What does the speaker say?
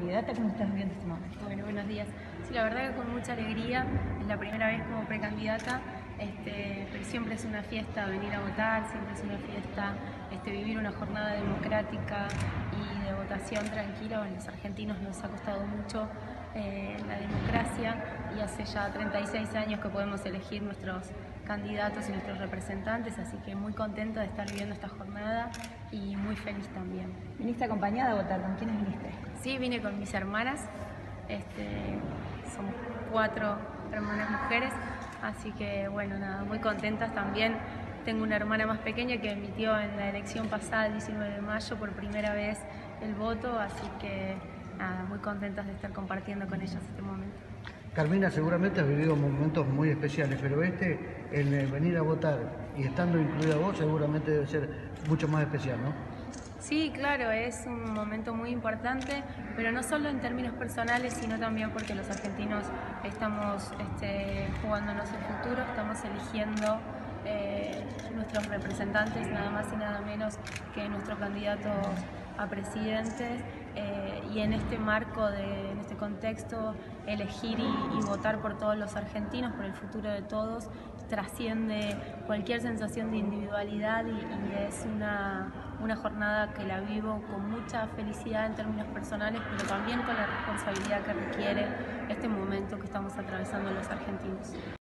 precandidata. ¿Cómo estás viendo este momento? Bueno, buenos días. Sí, la verdad que con mucha alegría, es la primera vez como precandidata, pero siempre es una fiesta venir a votar, siempre es una fiesta vivir una jornada democrática y de votación tranquila. A los argentinos nos ha costado mucho la democracia y hace ya 36 años que podemos elegir nuestros candidatos y nuestros representantes, así que muy contenta de estar viviendo esta jornada y muy feliz también. ¿Viniste acompañada a votar? ¿Con quiénes viniste? Sí, vine con mis hermanas, somos 4 hermanas mujeres, así que bueno, nada, muy contentas también. Tengo una hermana más pequeña que emitió en la elección pasada, el 19 de mayo, por primera vez el voto, así que nada, muy contentas de estar compartiendo con ellas este momento. Carmina, seguramente has vivido momentos muy especiales, pero el venir a votar y estando incluida vos, seguramente debe ser mucho más especial, ¿no? Sí, claro, es un momento muy importante, pero no solo en términos personales, sino también porque los argentinos estamos jugándonos el futuro, estamos eligiendo nuestros representantes, nada más y nada menos que nuestros candidatos a presidentes, y en este marco, en este contexto, elegir y votar por todos los argentinos, por el futuro de todos, trasciende cualquier sensación de individualidad y es una jornada que la vivo con mucha felicidad en términos personales, pero también con la responsabilidad que requiere este momento que estamos atravesando los argentinos.